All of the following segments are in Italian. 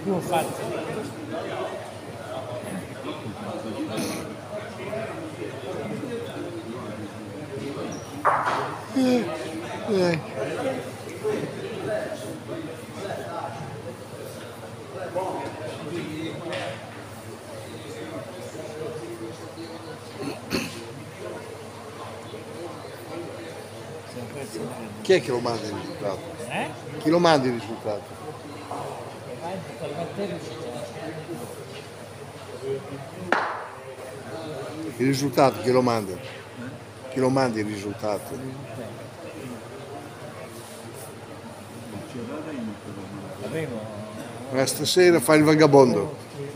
più fatti. Chi è che lo manda il risultato? Chi lo manda il risultato? Il risultato chi lo manda? Chi lo manda il risultato? Stasera fai il vagabondo.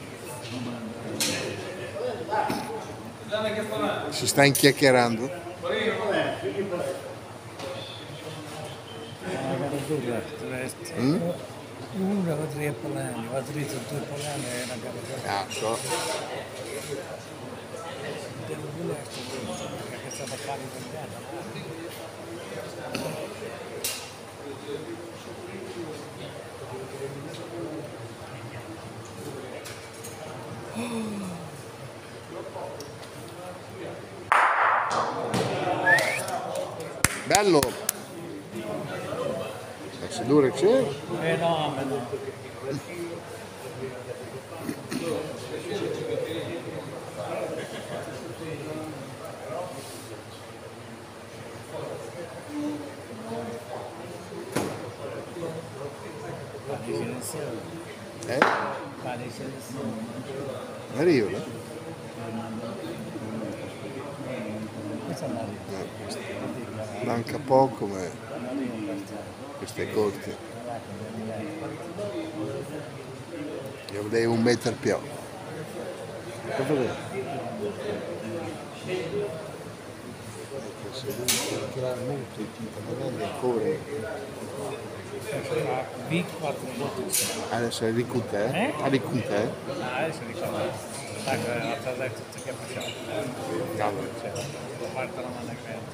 Si sta inchiacchierando? Uno va 3 polani, va 3 su 2 polani e una gara. Ah, so. Devo dire che è stata carica. Bello! Se dura c'è? Fenomeno! Arrivo, no? Manca poco, ma questo è corto. Io avrei 1 metro più. Cosa vedi? Adesso è lì con te? Lì con te? Adesso diciamo, attraverso tutto che facciamo. Cavolo. Parte la mano aperta.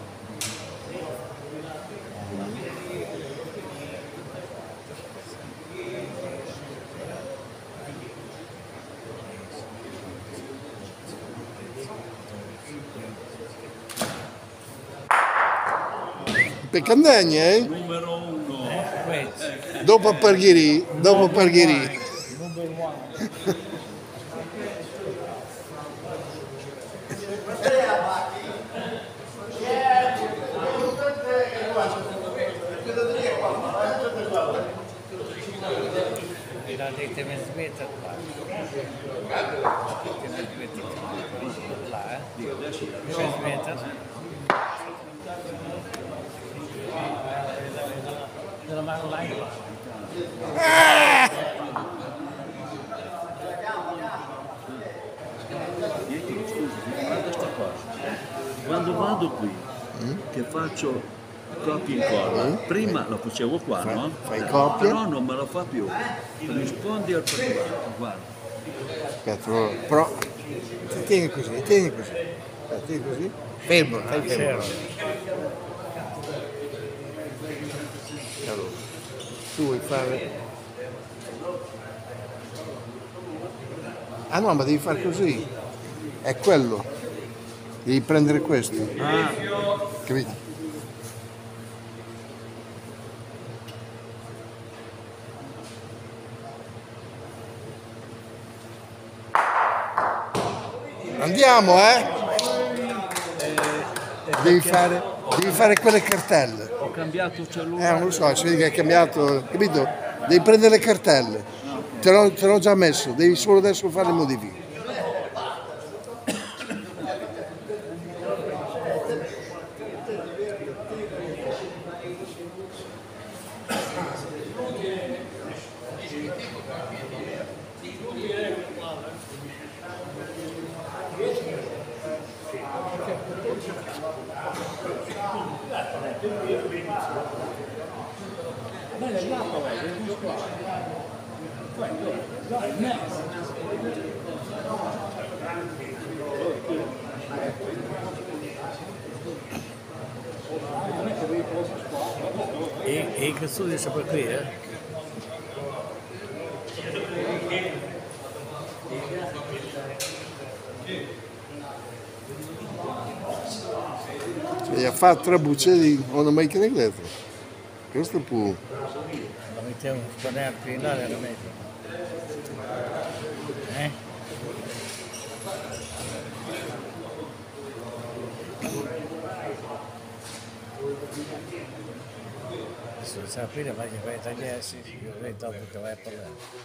Peccandegne, eh? Numero 1. Dopo Pargheri, dopo Pargheri. Dite mi smetta qua. Mi smetta. Della mano online. Guarda sta cosa. Quando vado qui, che faccio copia e incolla, prima lo facevo qua, no? Fai copia. Però non me lo fa più. Rispondi al particolare, guarda. Aspetta, però tieni così, tieni così. Tieni così. Fermo, stai fermo. Allora, tu vuoi fare... Ah no, ma devi fare così. È quello. Devi prendere questo. Capito? Andiamo, eh? Devi fare quelle cartelle. Ho cambiato cellulare. Non lo so, si vede che hai cambiato, capito? Devi prendere le cartelle. Te l'ho già messo, devi solo adesso fare le modifiche. E che studio c'è per qui, eh? E a fare 3 bucce on a macchina elettrica. Questo può. La mettiamo con le altre là veramente. Se sapere vai a tagliare, sì, io vedo dopo che vai a parlare.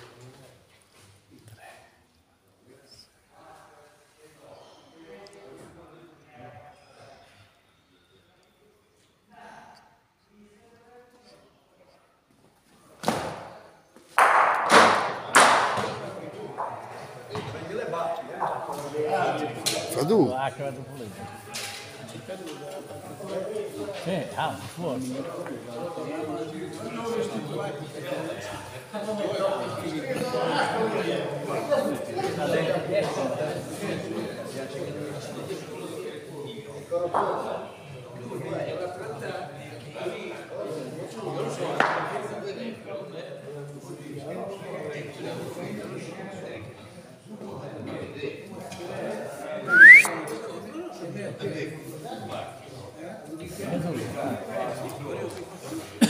Fa tu. Ah, che vado pulito. Sì, fuori. Thank you.